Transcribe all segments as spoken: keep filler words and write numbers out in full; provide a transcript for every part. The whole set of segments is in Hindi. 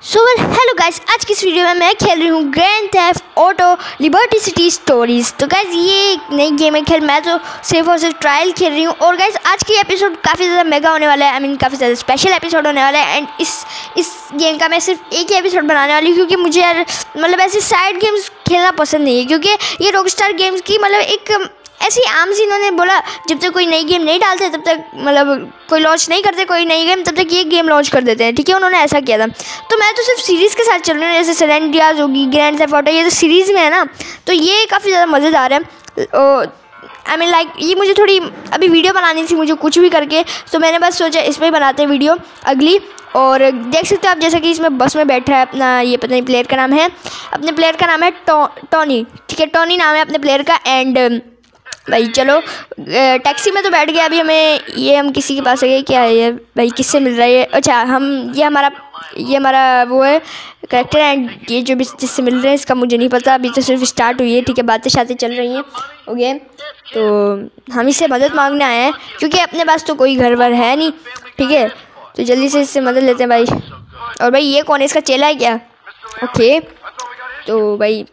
सो वेल हेलो गाइस, आज की इस वीडियो में मैं खेल रही हूँ Grand Theft Auto Liberty City Stories. तो गाइस ये एक नई गेम है, खेल मैं तो सिर्फ और सिर्फ ट्रायल खेल रही हूँ। और गाइस आज की एपिसोड काफ़ी ज़्यादा मेगा होने वाला है, आई मीन काफ़ी ज़्यादा स्पेशल एपिसोड होने वाला है। एंड इस इस गेम का मैं सिर्फ एक ही एपिसोड बनाने वाली हूँ, क्योंकि मुझे यार मतलब ऐसे साइड गेम्स खेलना पसंद नहीं है, क्योंकि ये रॉकस्टार गेम्स की मतलब एक ऐसी आम सी इन्होंने बोला जब तक कोई नई गेम नहीं डालते तब तक मतलब कोई लॉन्च नहीं करते कोई नई गेम तब तक ये गेम लॉन्च कर देते हैं। ठीक है, उन्होंने ऐसा किया था। तो मैं तो सिर्फ सीरीज़ के साथ चल रही हूँ, जैसे सैन एंड्रियास होगी, ग्रैंड थेफ्ट ऑटो, ये तो सीरीज़ में है ना, तो ये काफ़ी ज़्यादा मज़ेदार है। आई मीन लाइक ये मुझे थोड़ी अभी वीडियो बनानी थी मुझे कुछ भी करके, तो मैंने बस सोचा इस पर ही बनाते हैं वीडियो अगली। और देख सकते हो आप जैसे कि इसमें बस में बैठा है अपना, ये पता नहीं प्लेयर का नाम है, अपने प्लेयर का नाम है टो, टोनी। ठीक है, टोनी नाम है अपने प्लेयर का। एंड भाई चलो टैक्सी में तो बैठ गया। अभी हमें ये हम किसी के पास गए, क्या है ये भाई, किससे मिल रहा है? अच्छा हम ये हमारा ये हमारा वो है करेक्टर। एंड ये जो भी जिससे मिल रहे हैं इसका मुझे नहीं पता, अभी तो सिर्फ स्टार्ट हुई है। ठीक है, बातें शातें चल रही हैं ओके। तो हम इससे मदद मांगने आए हैं, क्योंकि अपने पास तो कोई घर वर है नहीं। ठीक है, तो जल्दी से इससे मदद लेते हैं भाई। और भाई ये कौन है, इसका चेला है क्या? ओके तो भाई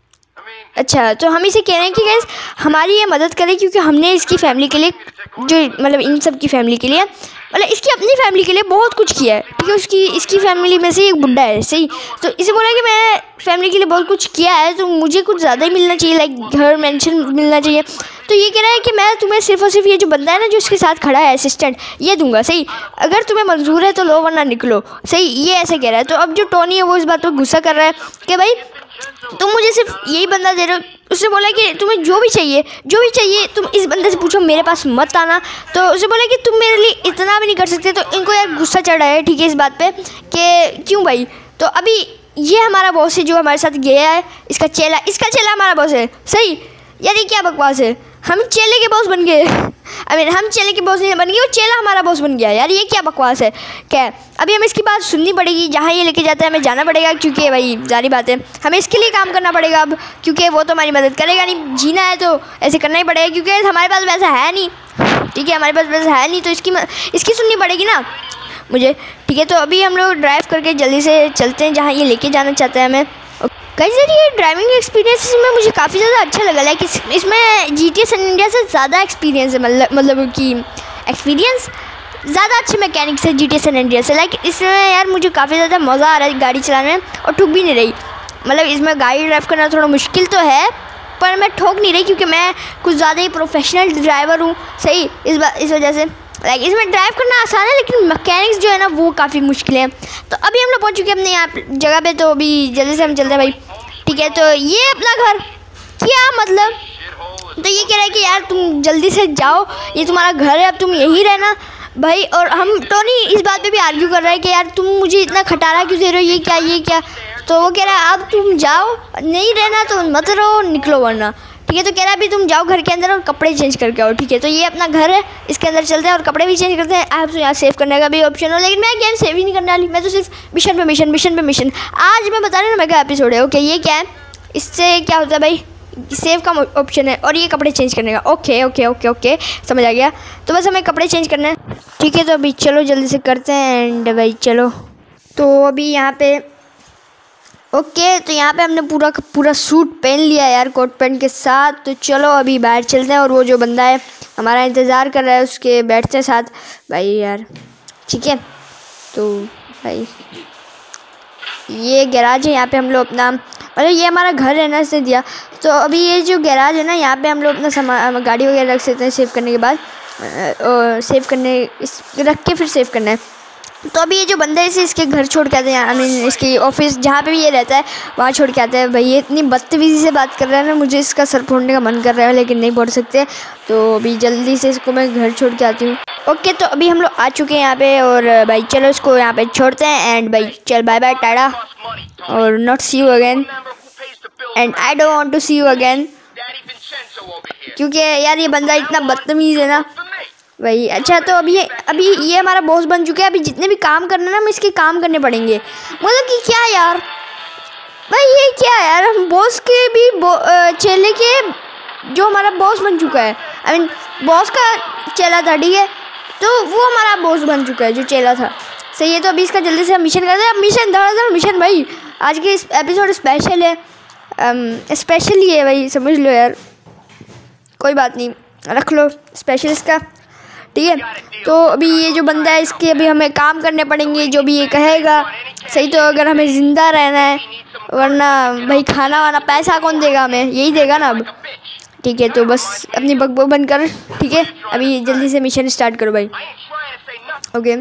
अच्छा, तो हम इसे कह रहे हैं कि गाइस हमारी ये मदद करें, क्योंकि हमने इसकी फैमिली के लिए जो मतलब इन सब की फैमिली के लिए मतलब इसकी अपनी फैमिली के लिए बहुत कुछ किया है। ठीक है, उसकी इसकी फैमिली में से एक बुड्ढा है सही, तो इसे बोला कि मैं फैमिली के लिए बहुत कुछ किया है तो मुझे कुछ ज़्यादा ही मिलना चाहिए, लाइक घर मेंशन मिलना चाहिए। तो ये कह रहा है कि मैं तुम्हें सिर्फ और सिर्फ ये जो बंदा है ना जो इसके साथ खड़ा है असिस्टेंट, ये दूंगा सही। अगर तुम्हें मंजूर है तो लो वरना निकलो सही, ये ऐसे कह रहा है। तो अब जो टोनी है वो इस बात पर गुस्सा कर रहा है कि भाई तुम मुझे सिर्फ यही बंदा दे रहे हो। उसने बोला कि तुम्हें जो भी चाहिए जो भी चाहिए तुम इस बंदे से पूछो, मेरे पास मत आना। तो उसे बोला कि तुम मेरे लिए इतना भी नहीं कर सकते। तो इनको यार गुस्सा चढ़ा है ठीक है इस बात पे कि क्यों भाई। तो अभी ये हमारा बॉस है जो हमारे साथ गया है, इसका चेला इसका चेला हमारा बॉस है सही। यार ये क्या बकवास है, हम चेले के बॉस बन गए। आई मीन हम चेले के बॉस नहीं बन गए, वो चेला हमारा बॉस बन गया। यार ये क्या बकवास है क्या? अभी हमें इसकी बात सुननी पड़ेगी, जहाँ ये लेके जाता है हमें जाना पड़ेगा, क्योंकि भाई जारी बात है हमें इसके लिए काम करना पड़ेगा अब, क्योंकि वो तो हमारी मदद करेगा नहीं। जीना है तो ऐसे करना ही पड़ेगा, क्योंकि हमारे पास वैसा है नहीं। ठीक है, हमारे पास वैसा है नहीं, तो इसकी इसकी सुननी पड़ेगी ना मुझे। ठीक है, तो अभी हम लोग ड्राइव करके जल्दी से चलते हैं जहाँ ये लेके जाना चाहते हैं हमें। गाइस ये ड्राइविंग एक्सपीरियंस में मुझे काफ़ी ज़्यादा अच्छा लगा, लाइक इसमें G T A San Andreas से ज़्यादा एक्सपीरियंस है, मतलब मतलब कि एक्सपीरियंस ज़्यादा अच्छे मैकेनिक्स है G T A San Andreas से। लाइक इसमें यार मुझे काफ़ी ज़्यादा मज़ा आ रहा है गाड़ी चलाने में, और ठुक भी नहीं रही। मतलब इसमें गाड़ी ड्राइव करना थोड़ा मुश्किल तो है, पर मैं ठोक नहीं रही, क्योंकि मैं कुछ ज़्यादा ही प्रोफेशनल ड्राइवर हूँ सही। इस बात इस वजह से लाइक इसमें ड्राइव करना आसान है, लेकिन मैकेनिक्स जो है ना वो काफ़ी मुश्किल है। तो अभी हम लोग पहुँच चुके हैं अपने यहाँ जगह पे, तो अभी जल्दी से हम चलते हैं भाई। ठीक है, तो ये अपना घर क्या मतलब, तो ये कह रहा है कि यार तुम जल्दी से जाओ, ये तुम्हारा घर है, अब तुम यहीं रहना भाई। और हम टोनी इस बात पे भी आर्ग्यू कर रहा है कि यार तुम मुझे इतना खटारा क्यों दे रहे हो, ये क्या ये क्या। तो वो कह रहा है अब तुम जाओ, नहीं रहना तो मत रहो, निकलो वरना। ठीक है, तो कह रहा है अभी तुम जाओ घर के अंदर और कपड़े चेंज करके आओ। ठीक है, तो ये अपना घर है, इसके अंदर चलते हैं और कपड़े भी चेंज करते हैं। आप तो यहाँ सेव करने का भी ऑप्शन हो, लेकिन मैं गेम सेव ही नहीं करने वाली, मैं तो सिर्फ मिशन पे मिशन मिशन पे मिशन। आज मैं बता रही हूँ ना मेगा एपिसोड है ओके। ये क्या है, इससे क्या होता है भाई, सेव का ऑप्शन है और ये कपड़े चेंज करने का। ओके ओके ओके ओके समझ आ गया। तो बस हमें कपड़े चेंज करने हैं। ठीक है, तो अभी चलो जल्दी से करते हैं। एंड भाई चलो, तो अभी यहाँ पे ओके तो यहाँ पे हमने पूरा पूरा सूट पहन लिया यार कोट पैंट के साथ। तो चलो अभी बाहर चलते हैं, और वो जो बंदा है हमारा इंतज़ार कर रहा है उसके बैठते हैं साथ भाई यार। ठीक है, तो भाई ये गैराज है, यहाँ पे हम लोग अपना मतलब ये हमारा घर है ना इसने दिया। तो अभी ये जो गैराज है ना यहाँ पे हम लोग अपना सामान गाड़ी वगैरह रख सकते हैं सेव करने के बाद, और सेव करने इस रख के फिर सेव करना है। तो अभी ये जो बंदा है इसे इसके घर छोड़ के आते हैं, आई मीन इसकी ऑफिस जहाँ पे भी ये रहता है वहाँ छोड़ के आते हैं। भाई ये इतनी बदतमीज़ी से बात कर रहा है ना, मुझे इसका सर फोड़ने का मन कर रहा है, लेकिन नहीं फोड़ सकते। तो अभी जल्दी से इसको मैं घर छोड़ के आती हूँ। ओके तो अभी हम लोग आ चुके हैं यहाँ पे, और भाई चलो इसको यहाँ पे छोड़ते हैं। एंड भाई चल बाय बाय टाटा, और not see you again, and I don't want to see you again, क्योंकि यार ये बंदा इतना बदतमीज़ है ना भाई। अच्छा तो अभी अभी ये हमारा बॉस बन चुका है, अभी जितने भी काम करना ना हम इसके काम करने पड़ेंगे। मतलब कि क्या यार भाई ये क्या यार, हम बॉस के भी चेले के जो हमारा बॉस बन चुका है, आई मीन बॉस का चेला था ठीक है, तो वो हमारा बॉस बन चुका है जो चेला था सही है, तो अभी इसका जल्दी से हम मिशन करते हैं। मिशन धड़ाधड़ मिशन भाई। आज के इस एपिसोड स्पेशल है, स्पेशल ही है भाई, समझ लो यार, कोई बात नहीं, रख लो स्पेशल इसका, ठीक है। तो अभी ये जो बंदा है इसके अभी हमें काम करने पड़ेंगे, जो भी ये कहेगा। सही, तो अगर हमें ज़िंदा रहना है, वरना भाई खाना वाना पैसा कौन देगा हमें, यही देगा ना अब, ठीक है। तो बस अपनी बकबक बंद कर, ठीक है। अभी जल्दी से मिशन स्टार्ट करो भाई। ओके,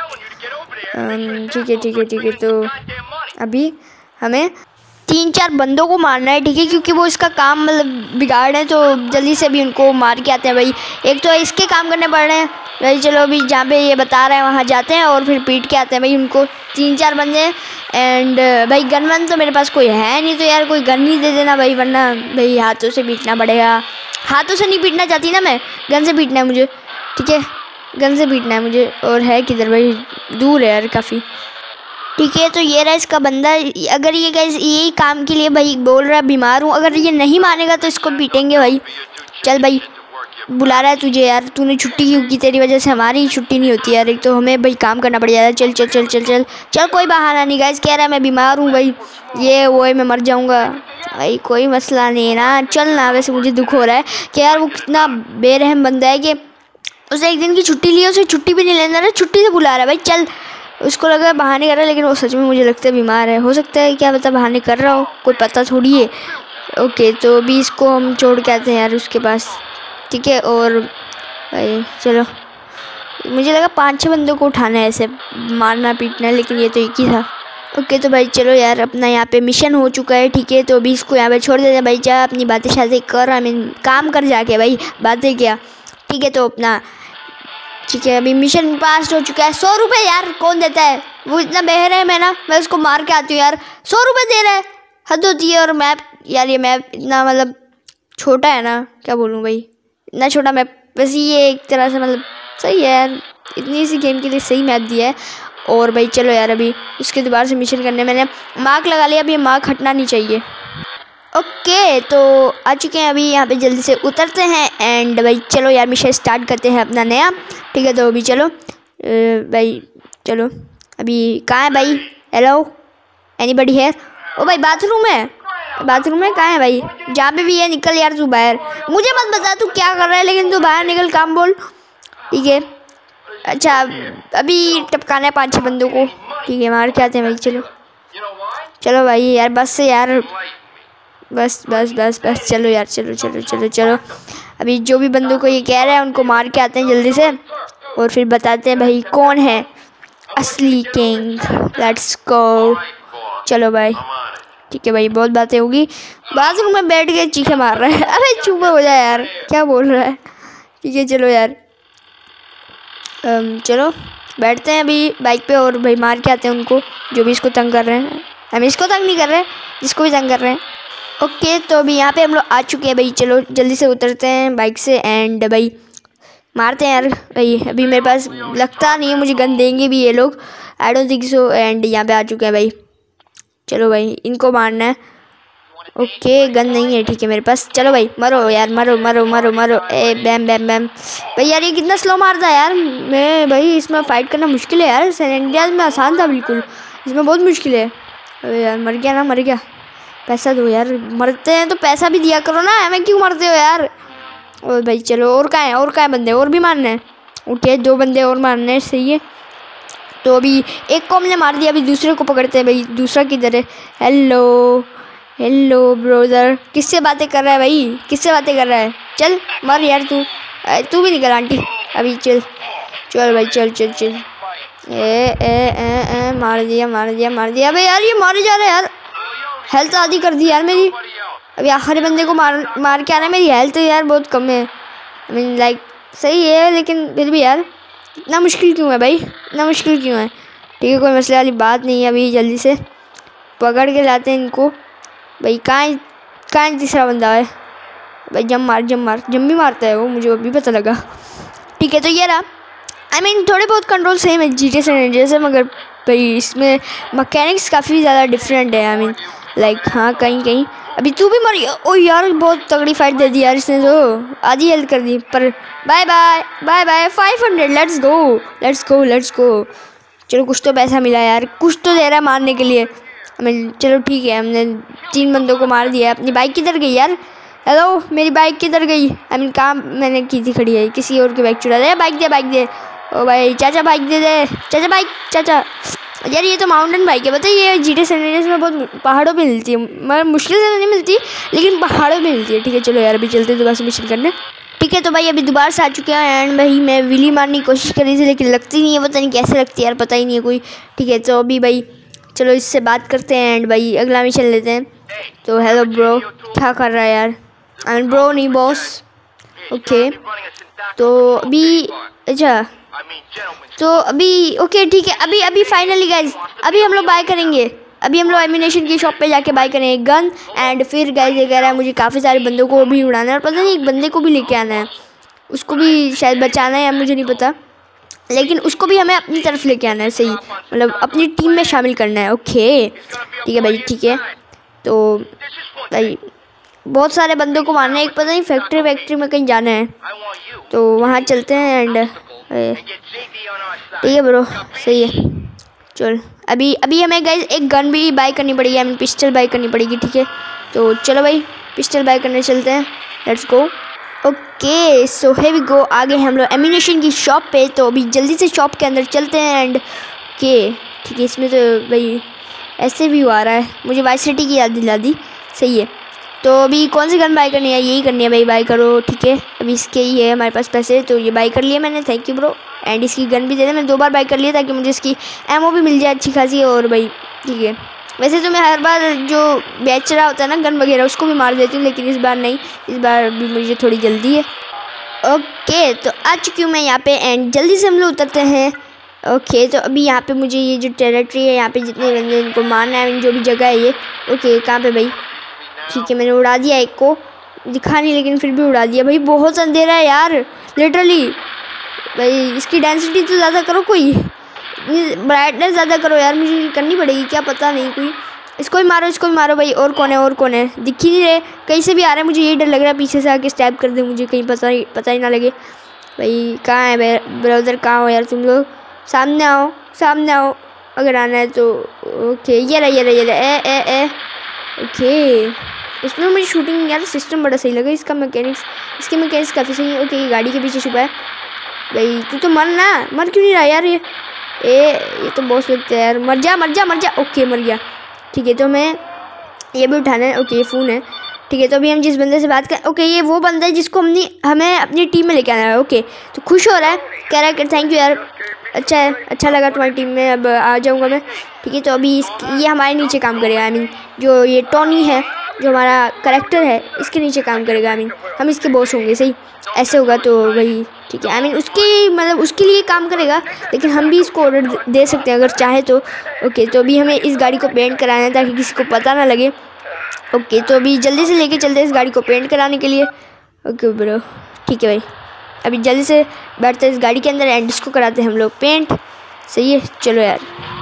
ठीक है ठीक है ठीक है। तो अभी हमें तीन चार बंदों को मारना है, ठीक है, क्योंकि वो इसका काम मतलब बिगाड़ है, तो जल्दी से भी उनको मार के आते हैं भाई। एक तो इसके काम करने पड़ रहे हैं भाई। चलो अभी जहाँ पे ये बता रहे हैं वहाँ जाते हैं और फिर पीट के आते हैं भाई उनको, तीन चार बंदे। एंड भाई गन वन तो मेरे पास कोई है नहीं, तो यार कोई गन ही दे देना भाई, वरना भाई हाथों से पीटना पड़ेगा। हाथों से नहीं पीटना चाहती ना मैं, गन से पीटना है मुझे, ठीक है, गन से पीटना है मुझे। और है किधर भाई, दूर है यार काफ़ी, ठीक है। तो ये रहा इसका बंदा। अगर ये गैस यही काम के लिए भाई बोल रहा है बीमार हूँ, अगर ये नहीं मानेगा तो इसको पीटेंगे भाई। चल भाई, बुला रहा है तुझे यार, तूने छुट्टी क्यों की, तेरी वजह से हमारी छुट्टी नहीं होती यार, एक तो हमें भाई काम करना पड़ जाता है। चल चल चल चल चल चल, कोई बहाना नहीं गैस, कह रहा है मैं बीमार हूँ भाई, ये वो है, मैं मर जाऊँगा भाई, कोई मसला नहीं है ना, चल ना। वैसे मुझे दुख हो रहा है कि यार वो कितना बेरहम बंदा है कि उसे एक दिन की छुट्टी ली, उसे छुट्टी भी नहीं लेना रहा, छुट्टी से बुला रहा है भाई। चल, उसको लगा बहाने कर रहा है, लेकिन वो सच में मुझे लगता है बीमार है। हो सकता है, क्या पता बहाने कर रहा हो, कोई पता थोड़ी है। ओके, तो अभी इसको हम छोड़ के आते हैं यार उसके पास, ठीक है। और भाई चलो, मुझे लगा पाँच छः बंदों को उठाना है, ऐसे मारना पीटना, लेकिन ये तो एक ही था। ओके, तो भाई चलो यार, अपना यहाँ पे मिशन हो चुका है, ठीक है। तो अभी इसको यहाँ पे छोड़ देते हैं भाई। जा अपनी बातें शातें कर, आई मीन काम कर जाके भाई, बातें क्या, ठीक है। तो अपना ठीक है, अभी मिशन पास हो चुका है। सौ रुपये यार कौन देता है, वो इतना बहर है, मैं ना मैं उसको मार के आती हूँ यार, सौ रुपये दे रहा है, हद होती है। और मैप यार, ये मैप इतना मतलब छोटा है ना, क्या बोलूँ भाई, इतना छोटा मैप। वैसे ये एक तरह से मतलब सही है यार, इतनी सी गेम के लिए सही मैप दिया है। और भाई चलो यार, अभी उसके दोबारा से मिशन करने मैंने मार्क लगा लिया, अभी ये मार्क हटना नहीं चाहिए। ओके, तो आ चुके हैं, अभी यहाँ पे जल्दी से उतरते हैं। एंड भाई चलो यार, मिशन स्टार्ट करते हैं अपना नया, ठीक है। तो अभी चलो भाई, चलो अभी कहाँ है भाई, हेलो एनीबडी है? ओ भाई बाथरूम है, बाथरूम में कहाँ है भाई, जहाँ पे भी है निकल यार तू बाहर, मुझे मत बता तू क्या कर रहा है, लेकिन तू बाहर निकल, काम बोल, ठीक है। अच्छा, अभी टपकाना है पाँच छः बंदों को, ठीक है, मार के आते हैं भाई। चलो चलो भाई यार, बस से यार, बस बस बस बस, चलो यार, चलो चलो चलो चलो। अभी जो भी बंदों को ये कह रहा है उनको मार के आते हैं जल्दी से, और फिर बताते हैं भाई कौन है असली किंग। लेट्स गो, चलो भाई, ठीक है भाई, बहुत बातें होगी। बाथरूम में बैठ के चीखे मार रहा है, अरे चुप हो जाए यार, क्या बोल रहा है, ठीक है। चलो यार, चलो बैठते हैं अभी बाइक पे, और भाई मार के आते हैं उनको जो भी इसको तंग कर रहे हैं। हम इसको तंग नहीं कर रहे, जिसको भी तंग कर रहे हैं। ओके, तो अभी यहाँ पे हम लोग आ चुके हैं भाई। चलो जल्दी से उतरते हैं बाइक से, एंड भाई मारते हैं यार भाई। अभी मेरे पास लगता नहीं है मुझे गन देंगे भी ये लोग, I don't think so. And यहाँ पे आ चुके हैं भाई, चलो भाई इनको मारना है। ओके, गन नहीं है, ठीक है मेरे पास। चलो भाई मरो यार, मरो मरो मरो मरो, ए बैम बैम बैम। भाई यार ये कितना स्लो मारता है यार, मैं भाई इसमें फ़ाइट करना मुश्किल है यार। सैन एंड्रियास में आसान था बिल्कुल, इसमें बहुत मुश्किल है। अरे यार मर गया ना, मर गया, पैसा दो यार, मरते हैं तो पैसा भी दिया करो ना, हमें क्यों मरते हो यार। और भाई चलो, और कहाँ है, और कहाँ है बंदे, और भी मारने हैं। ओके, दो बंदे और मारने हैं, सही है। तो अभी एक को हमने मार दिया, अभी दूसरे को पकड़ते हैं भाई। दूसरा किधर है, हेलो हेलो ब्रोदर, किससे बातें कर रहा है भाई, किससे बातें कर रहा है, चल मर यार तू, तू भी निकल आंटी अभी, चल चल भाई, चल चल चल। ए ए ए ए मार दिया मार दिया मार दिया। अबे यार ये मारे जा रहे हैं यार, हेल्थ आधी कर दी यार मेरी। अभी आखिरी बंदे को मार मार के आना है, मेरी हेल्थ यार बहुत कम है। आई मीन लाइक सही है, लेकिन फिर भी यार इतना मुश्किल क्यों है भाई, इतना मुश्किल क्यों है। ठीक है, कोई मसले वाली बात नहीं है। अभी जल्दी से पकड़ के लाते हैं इनको भाई। कहाँ कहाँ तीसरा बंदा है भाई, जम मार जम मार, जम भी मारता है वो, मुझे अभी पता लगा। ठीक है, तो ये रहा। आई I मीन mean, थोड़े बहुत कंट्रोल सेम है जी टी सैन एंड्रियास से, मगर भाई इसमें मैकेनिक्स काफ़ी ज़्यादा डिफरेंट है। आई मीन लाइक हाँ, कहीं कहीं। अभी तू भी मर, ओ यार बहुत तगड़ी फाइट दे दी यार इसने, तो आधी हेल्थ कर दी। पर bye bye bye bye, five hundred, let's go let's go let's go. चलो कुछ तो पैसा मिला यार, कुछ तो दे रहा है मारने के लिए हमें। चलो ठीक है, हमने तीन बंदों को मार दिया। अपनी बाइक किधर गई यार? हेलो, मेरी बाइक किधर गई? आई मीन काम मैंने की थी खड़ी है, किसी और की बाइक चुरा दे। बाइक दे, बाइक दे। ओ भाई चाचा बाइक दे दे, चाचा बाइक, चाचा। यार ये तो माउंटेन बाइक है, बताइए ये जी टी सैंड्रेस में बहुत पहाड़ों पे मिलती है, मगर मुश्किल से नहीं मिलती लेकिन पहाड़ों में मिलती है। ठीक है चलो यार अभी चलते हैं दोबारा से मिशन करने। ठीक है तो भाई अभी दोबारा से आ चुके हैं एंड भाई मैं विली मारने की कोशिश कर रही थी लेकिन लगती नहीं है, पता नहीं कैसे लगती है यार, पता ही नहीं है कोई। ठीक है तो अभी भाई चलो इससे बात करते हैं एंड भाई अगला मिशन लेते हैं। तो हेलो ब्रो, क्या कर रहा है यार? आई मीन ब्रो नहीं बॉस। ओके तो अभी अच्छा तो अभी ओके ठीक है, अभी अभी फाइनली गाइज अभी हम लोग बाय करेंगे। अभी हम लोग एमिनेशन की शॉप पे जाके बाय करेंगे गन एंड फिर गाइज ये कह रहा है मुझे काफ़ी सारे बंदों को भी उड़ाना है और पता नहीं एक बंदे को भी लेके आना है, उसको भी शायद बचाना है या मुझे नहीं पता, लेकिन उसको भी हमें अपनी तरफ लेके आना है, सही मतलब अपनी टीम में शामिल करना है। ओके ठीक है भाई ठीक है। तो भाई बहुत सारे बंदों को मारना है, एक पता नहीं फैक्ट्री वैक्ट्री में कहीं जाना है तो वहाँ चलते हैं एंड ठीक है ब्रो सही है। चल अभी अभी हमें गाइस एक गन भी बाय करनी पड़ेगी, हमें पिस्टल बाय करनी पड़ेगी। ठीक है तो चलो भाई पिस्टल बाय करने चलते हैं, let's go. Okay so hey we go, आ गए हम लोग एमिनेशन की शॉप पे। तो अभी जल्दी से शॉप के अंदर चलते हैं एंड के ठीक है इसमें तो भाई ऐसे व्यू आ रहा है, मुझे वाइस सिटी की याद दिला दी, सही है। तो अभी कौन सी गन बाय करनी है? यही करनी है भाई, बाय करो। ठीक है अभी इसके ही है हमारे पास पैसे तो ये बाय कर लिए मैंने, थैंक यू ब्रो। एंड इसकी गन भी दे दे, मैंने दो बार बाय कर लिया ताकि मुझे इसकी एमओ भी मिल जाए अच्छी खासी। और भाई ठीक है वैसे तो मैं हर बार जो बेच रहा होता है ना गन वगैरह उसको भी मार देती हूँ, लेकिन इस बार नहीं, इस बार भी मुझे थोड़ी जल्दी है। ओके तो आ चुकी हूँ मैं यहाँ पे एंड जल्दी से हम लोग उतरते हैं। ओके तो अभी यहाँ पे मुझे ये जो टेरिटरी है यहाँ पे जितने बंदे इनको मारना है, जो भी जगह है ये। ओके कहाँ पे भाई? ठीक है मैंने उड़ा दिया, एक को दिखा नहीं लेकिन फिर भी उड़ा दिया। भाई बहुत अंधेरा है यार लिटरली, भाई इसकी डेंसिटी तो ज़्यादा करो, कोई ब्राइटनेस ज़्यादा करो यार, मुझे करनी पड़ेगी क्या पता नहीं कोई। इसको भी मारो, इसको भी मारो भाई। और कौन है और कौन है? दिख ही नहीं रहे, कहीं से भी आ रहा है, मुझे यही डर लग रहा है पीछे से आके स्टैब कर दे मुझे, कहीं पता ही पता ही ना लगे। भाई कहाँ है ब्रदर, कहाँ हो यार तुम लोग? सामने आओ सामने आओ अगर आना है तो। ओके ये रहा ये रहा ये रहा ए ए ए ओके इसमें मुझे शूटिंग यार सिस्टम बड़ा सही लगा, इसका मैकेनिक्स इसके मैकेनिक्स काफ़ी सही है। ओके ये गाड़ी के पीछे छुपा है भाई, तू तो मर ना, मर क्यों नहीं रहा यार? ये ए ये तो बहुत लगता है यार, मर जा मर जा मर जा। ओके मर गया। ठीक है तो मैं ये भी उठाना है। ओके ये फ़ोन है। ठीक है तो अभी हम जिस बंदे से बात करें, ओके ये वो बंदा है जिसको हमने हमें अपनी टीम में लेके आना है। ओके तो खुश हो रहा है, कह रहा है थैंक यू यार, अच्छा है, अच्छा लगा तुम्हारी टीम में, अब आ जाऊँगा मैं। ठीक है तो अभी इस ये हमारे नीचे काम करेगा, आई मीन जो ये टॉनी है जो हमारा करेक्टर है इसके नीचे काम करेगा, आई मीन हम इसके बॉस होंगे, सही ऐसे होगा तो भाई ठीक है। आई मीन उसके मतलब उसके लिए काम करेगा लेकिन हम भी इसको ऑर्डर दे सकते हैं अगर चाहे तो। ओके तो अभी हमें इस गाड़ी को पेंट कराना है ताकि किसी को पता ना लगे। ओके तो अभी जल्दी से लेके चलते हैं इस गाड़ी को पेंट कराने के लिए। ओके ब्रो ठीक है भाई अभी जल्दी से बैठते हैं इस गाड़ी के अंदर एंड इसको कराते हैं हम लोग पेंट, सही है चलो यार।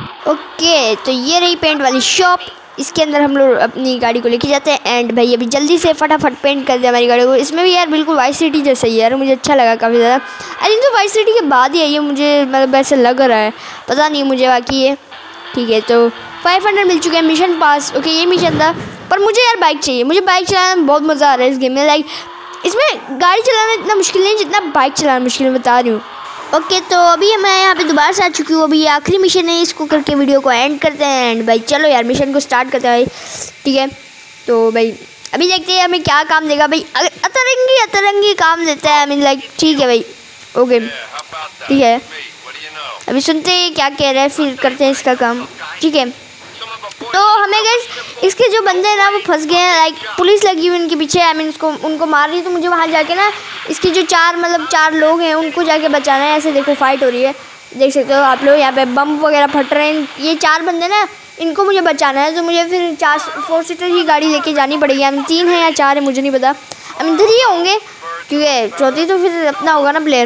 ओके तो ये रही पेंट वाली शॉप, इसके अंदर हम लोग अपनी गाड़ी को लेके जाते हैं एंड भाई अभी जल्दी से फटाफट पेंट कर दे हमारी गाड़ी को। इसमें भी यार बिल्कुल वाइस सिटी जैसा ही यार, मुझे अच्छा लगा काफ़ी ज़्यादा। आई थिंक तो वाइस सिटी के बाद ही है ये, मुझे मतलब ऐसा लग रहा है, पता नहीं मुझे बाकी ये। ठीक है तो फाइव हंड्रेड मिल चुके हैं मिशन पास। ओके ये मिशन था पर मुझे यार बाइक चाहिए, मुझे बाइक चलाने में बहुत मज़ा आ रहा है इस गेम में। लाइक इसमें गाड़ी चलाना इतना मुश्किल नहीं जितना बाइक चलाना मुश्किल है, बता रही हूँ। ओके तो अभी मैं यहाँ पे दोबारा से आ चुकी हूँ, अभी ये आखिरी मिशन है, इसको करके वीडियो को एंड करते हैं एंड भाई चलो यार मिशन को स्टार्ट करते हैं भाई। ठीक है तो भाई अभी देखते हैं हमें क्या काम देगा भाई, अतरंगी अतरंगी काम देता है, आई मीन लाइक ठीक है भाई। ओके ठीक है अभी सुनते हैं क्या कह रहे हैं फिर करते हैं इसका काम। ठीक है तो हमें गैस इसके जो बंदे हैं ना वो फंस गए हैं, लाइक पुलिस लगी हुई उनके पीछे, आई मीन उसको उनको मार रही है, तो मुझे वहाँ जाके ना इसके जो चार मतलब चार लोग हैं उनको जाके बचाना है। ऐसे देखो फाइट हो रही है, देख सकते हो आप लोग, यहाँ पे बम वगैरह फट रहे हैं। ये चार बंदे ना इनको मुझे बचाना है, तो मुझे फिर चार फोर सीटर ही गाड़ी लेके जानी पड़ेगी। आई मीन तीन है या चार है मुझे नहीं पता, आई मीन थ्री होंगे क्योंकि चौथी तो फिर अपना होगा ना प्लेयर।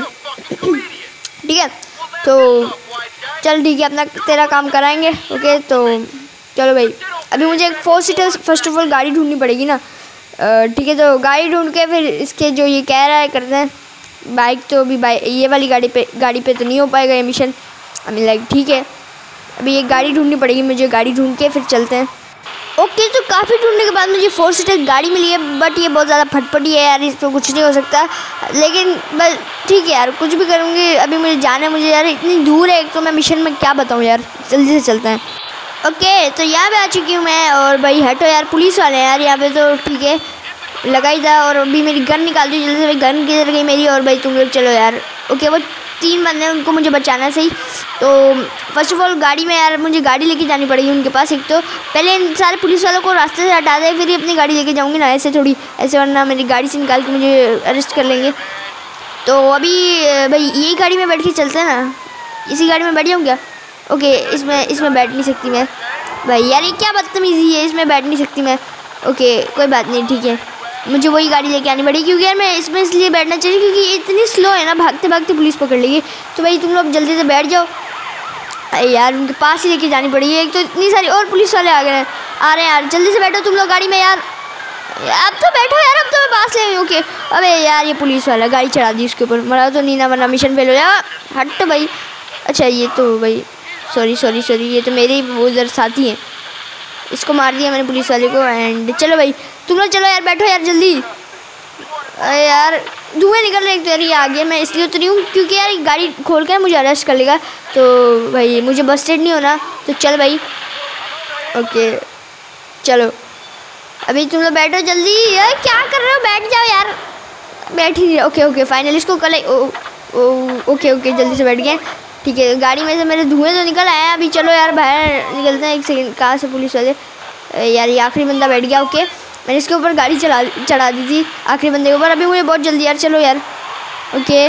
ठीक है तो चल ठीक है अपना तेरा काम कराएंगे। ओके तो चलो भाई अभी मुझे एक four seater first of all गाड़ी ढूंढनी पड़ेगी ना। ठीक है तो गाड़ी ढूंढ के फिर इसके जो ये कह रहा है करते हैं। बाइक तो अभी बाइक ये वाली गाड़ी पे गाड़ी पे तो नहीं हो पाएगा ये मिशन, आई मीन लाइक ठीक है अभी ये गाड़ी ढूंढनी पड़ेगी मुझे, गाड़ी ढूंढ के फिर चलते हैं। ओके तो काफ़ी ढूंढने के बाद मुझे फोर सीटर गाड़ी मिली है, बट ये बहुत ज़्यादा फटफटी है यार, इस पर कुछ नहीं हो सकता। लेकिन बस ठीक है यार, कुछ भी करूँगी। अभी मुझे जाना है, मुझे यार इतनी दूर है, एक तो मैं मिशन में क्या बताऊँ यार, जल्दी से चलते हैं। ओके तो यहाँ पे आ चुकी हूँ मैं, और भाई हटो यार, पुलिस वाले हैं यार यहाँ पे, तो ठीक है लगा ही था। और अभी मेरी गन निकाल दी जल्दी से, भाई गन किधर गई मेरी, और भाई तुम लोग चलो यार। ओके वो तीन बंदे हैं, उनको मुझे बचाना सही। तो फर्स्ट ऑफ ऑल गाड़ी में यार मुझे गाड़ी लेके जानी पड़ेगी उनके पास। एक तो पहले इन सारे पुलिस वालों को रास्ते से हटा दे, फिर ही अपनी गाड़ी लेके जाऊँगी ना, ऐसे थोड़ी, ऐसे वरना मेरी गाड़ी से निकाल के मुझे अरेस्ट कर लेंगे। तो अभी भाई यही गाड़ी में बैठ के चलते हैं ना, इसी गाड़ी में बैठ जाऊँ क्या? ओके इसमें इसमें बैठ नहीं सकती मैं भाई, यार ये क्या बदतमीज़ी है, इसमें बैठ नहीं सकती मैं। ओके कोई बात नहीं, ठीक है, मुझे वही गाड़ी लेके आनी पड़ेगी, क्योंकि यार मैं इसमें इसलिए बैठना चाहिए क्योंकि ये इतनी स्लो है ना, भागते भागते पुलिस पकड़ लेगी। तो भाई तुम लोग जल्दी से बैठ जाओ। अरे यार उनके पास ही लेके जानी पड़ेगी, एक तो इतनी सारी और पुलिस वाले आ गए हैं, आ रहे हैं यार, जल्दी से बैठो तुम लोग गाड़ी में यार। अब तो बैठो यार, अब तो मैं पास ले आई। ओके अबे यार ये पुलिस वाला गाड़ी चढ़ा दी उसके ऊपर, मरा तो नहीं ना, वरना मिशन फेल हो जाएगा। हट भाई। अच्छा ये तो भाई सॉरी सॉरी सॉरी ये तो मेरे ही उधर साथी हैं, इसको मार दिया मैंने पुलिस वाले को। एंड चलो भाई तुम लोग चलो यार, बैठो यार जल्दी। अरे यार धुएं निकल रहे तो यार, ये आगे मैं इसलिए उतरी हूँ क्योंकि यार गाड़ी खोल कर मुझे अरेस्ट कर लेगा, तो भाई मुझे बस्टेड नहीं होना। तो चल भाई ओके चलो, अभी तुम लोग बैठो जल्दी। यार क्या कर रहे हो, बैठ जाओ यार, बैठ ही नहीं। ओके ओके फाइनली इसको कल ओके ओके जल्दी से बैठ गए, ठीक है। गाड़ी में से मेरे धुएं तो निकल आया, अभी चलो यार बाहर निकलते हैं। एक सेकंड, कहाँ से पुलिस वाले, यार ये आखिरी बंदा बैठ गया। ओके मैंने इसके ऊपर गाड़ी चला चढ़ा दी थी आखिरी बंदे के ऊपर, अभी मुझे बहुत जल्दी यार, चलो यार। ओके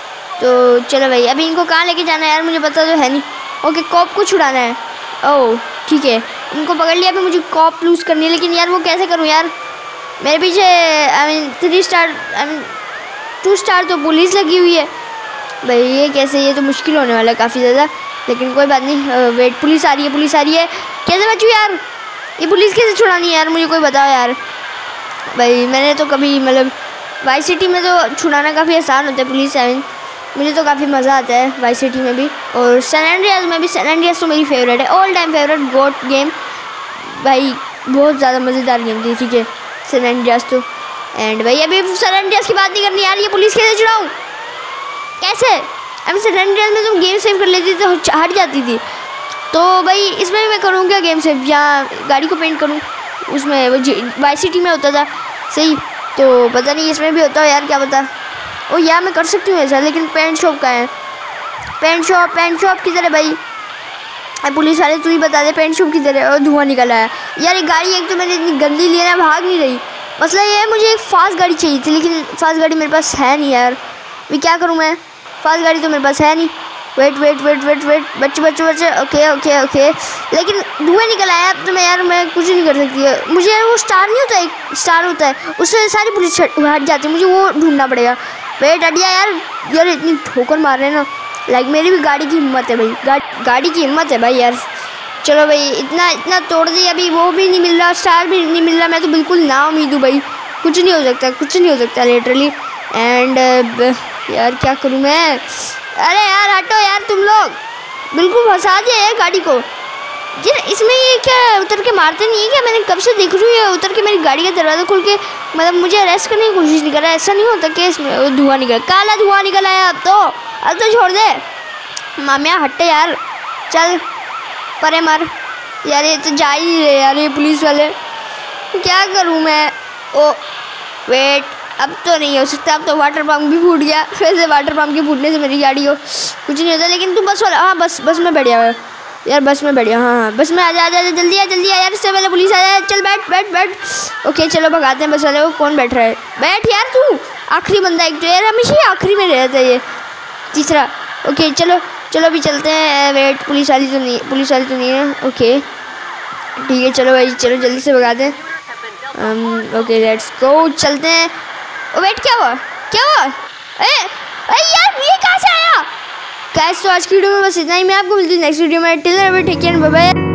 तो चलो भाई, अभी इनको कहाँ लेके जाना है यार, मुझे पता तो है नहीं। ओके कॉप को छुड़ाना है, ओह ठीक है, इनको पकड़ लिया। अभी मुझे कॉप लूज़ करनी है, लेकिन यार वो कैसे करूँ यार, मेरे पीछे I mean three star I mean two star तो पुलिस लगी हुई है भाई, ये कैसे, ये तो मुश्किल होने वाला है काफ़ी ज़्यादा, लेकिन कोई बात नहीं। वेट पुलिस आ रही है, पुलिस आ रही है, कैसे बचूँ यार, ये पुलिस कैसे छुड़ानी है यार, मुझे कोई बताओ यार। भाई मैंने तो कभी मतलब वाई सिटी में तो छुड़ाना काफ़ी आसान होता है पुलिस, आई मीन मुझे तो काफ़ी मज़ा आता है वाई सिटी में भी, और सैन एंड्रियास में भी। सैन एंड्रियास तो मेरी फेवरेट है, all time favourite GOAT game भाई, बहुत ज़्यादा मज़ेदार गेम थी, ठीक है सैन एंड्रियास तो। एंड भाई अभी सैन एंड्रियास की बात नहीं करनी यार, ये पुलिस कैसे छुड़ाऊँ, कैसे? अभी सैन एंड्रियास में तुम गेम सेव कर लेती थी तो हट जाती थी, तो भाई इसमें भी मैं करूँ क्या गेम सेव, या गाड़ी को पेंट करूँ, उसमें वो वाई सिटी में होता था सही, तो पता नहीं इसमें भी होता हो यार, क्या पता। ओ यार मैं कर सकती हूँ ऐसा, लेकिन पेंट शॉप का है, पेंट शॉप पेंट शॉप किधर है भाई, पुलिस वाले तू ही बता दे पेंट शॉप किधर है। और धुआं निकला है यार, ये गाड़ी एक तो मैंने इतनी गंदी ली है, भाग नहीं रही। मसला ये है मुझे एक फास्ट गाड़ी चाहिए थी, लेकिन फास्ट गाड़ी मेरे पास है नहीं यार, अभी क्या करूँ मैं, फास्ट गाड़ी तो मेरे पास है नहीं। Wait wait wait wait wait बच्चे बच्चे बच्चे ओके ओके ओके, लेकिन धुएं निकल आया, अब तो मैं यार मैं कुछ नहीं कर सकती है। मुझे यार वो स्टार नहीं होता, एक स्टार होता है, उससे सारी पुलिस हट जाती है, मुझे वो ढूंढना पड़ेगा। वेट हटिया यार, यार इतनी ठोकर मार रहे हैं ना, लाइक मेरी भी गाड़ी की हिम्मत है भाई, गा, गाड़ी की हिम्मत है भाई यार। चलो भाई इतना इतना तोड़ दी, अभी वो भी नहीं मिल रहा, स्टार भी नहीं मिल रहा, मैं तो बिल्कुल ना उम्मीद हूँ भाई, कुछ नहीं हो सकता, कुछ नहीं हो सकता लिटरली। एंड यार क्या करूँ मैं, अरे यार हटो यार, तुम लोग बिल्कुल फंसा दिया है गाड़ी को यार, इसमें ये क्या उतर के मारते नहीं है क्या, मैंने कब से देख रही हूँ ये उतर के मेरी गाड़ी का दरवाज़ा खोल के मतलब मुझे अरेस्ट करने की कोशिश नहीं कर रहा है, ऐसा नहीं होता कि इसमें धुआं निकल, काला धुआं निकल आया, अब तो अब तो छोड़ दे मामिया, हटे यार, चल परे मार यार, ये तो जा ही नहीं रहे यार ये पुलिस वाले, क्या करूँ मैं। ओ वेट, अब तो नहीं हो सकता, अब तो वाटर पंप भी फूट गया, वैसे वाटर पंप के फूटने से मेरी गाड़ी को कुछ नहीं होता, लेकिन तू बस वाला, हाँ बस बस में बढ़िया है यार, बस में बढ़िया, हाँ हाँ बस में आ जा, आ जा जल्दी आ जल्दी आ यार, इससे पहले पुलिस आ जाए, चल बैठ बैठ बैठ। ओके चलो भगाते हैं बस वाले को, कौन बैठ रहा है, बैठ यार तू, आखिरी बंदा एक तो यार, हमेशा ही आखिरी में रहता है ये, तीसरा। ओके चलो चलो अभी चलते हैं, वेट पुलिस वाली तो नहीं, पुलिस वाली तो नहीं है, ओके ठीक है चलो भाई, चलो जल्दी से भगाते हैं। ओके लेट्स गो, चलते हैं। ओ वेट क्या हुआ, क्या हुआ, ए, ए यार ये कहाँ से आया। गाइस तो आज की वीडियो में बस इतना ही, मैं आपको मिलती हूँ नेक्स्ट वीडियो में, टिल देन बाय बाय।